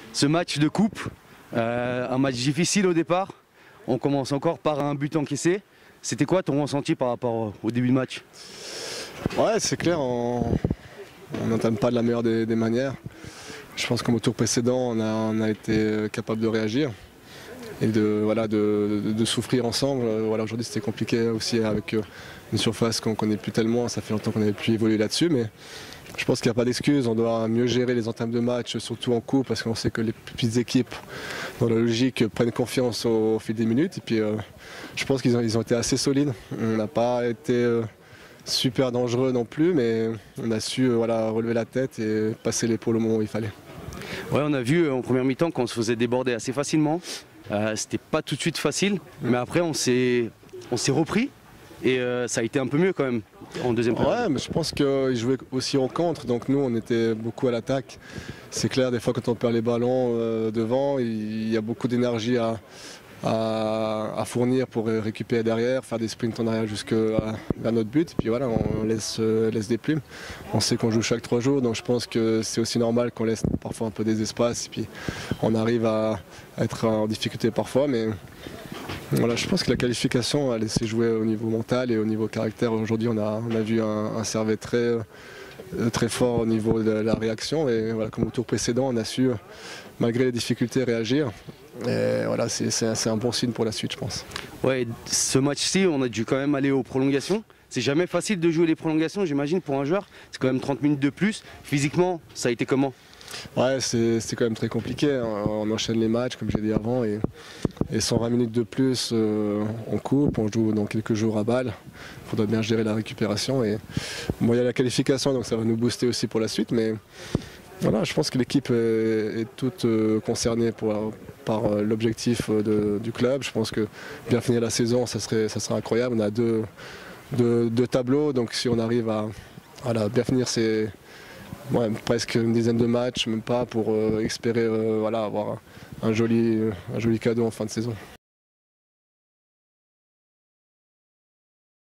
ce match de coupe, un match difficile au départ. On commence encore par un but encaissé. C'était quoi ton ressenti par rapport au début de match? Ouais, c'est clair, on n'entame pas de la meilleure des manières. Je pense qu'au tour précédent, on a été capable de réagir et de souffrir ensemble. Voilà, aujourd'hui, c'était compliqué aussi avec une surface qu'on ne connaît plus tellement. Ça fait longtemps qu'on n'avait plus évolué là-dessus, mais je pense qu'il n'y a pas d'excuse. On doit mieux gérer les entames de match, surtout en coupe, parce qu'on sait que les petites équipes, dans la logique, prennent confiance au fil des minutes. Et puis, je pense qu'ils ont été assez solides. On n'a pas été super dangereux non plus, mais on a su relever la tête et passer l'épaule au moment où il fallait. Ouais, on a vu en première mi-temps qu'on se faisait déborder assez facilement. C'était pas tout de suite facile, mais après on s'est repris et ça a été un peu mieux quand même en deuxième période. Ouais, mais je pense qu'ils jouaient aussi en contre, donc nous on était beaucoup à l'attaque. C'est clair, des fois quand on perd les ballons devant, il y a beaucoup d'énergie à fournir pour récupérer derrière, faire des sprints en arrière vers notre but. Et puis voilà, on laisse des plumes. On sait qu'on joue chaque 3 jours, donc je pense que c'est aussi normal qu'on laisse parfois un peu des espaces. Et puis on arrive à être en difficulté parfois, mais voilà, je pense que la qualification a laissé jouer au niveau mental et au niveau caractère. Aujourd'hui, on a vu un Servais très fort au niveau de la réaction. Et voilà, comme au tour précédent, on a su, malgré les difficultés, réagir. Et voilà, c'est un bon signe pour la suite, je pense. Ouais, ce match-ci, on a dû quand même aller aux prolongations. C'est jamais facile de jouer les prolongations, j'imagine, pour un joueur. C'est quand même 30 minutes de plus. Physiquement, ça a été comment? Ouais, c'est quand même très compliqué. On enchaîne les matchs, comme j'ai dit avant, et 120 minutes de plus, on coupe, on joue dans quelques jours à balle. Il faudra bien gérer la récupération. Et bon, il y a la qualification, donc ça va nous booster aussi pour la suite. Mais voilà, je pense que l'équipe est toute concernée par l'objectif du club. Je pense que bien finir la saison, ça serait incroyable. On a deux tableaux, donc si on arrive à bien finir presque une dizaine de matchs, même pas, pour espérer avoir un joli cadeau en fin de saison.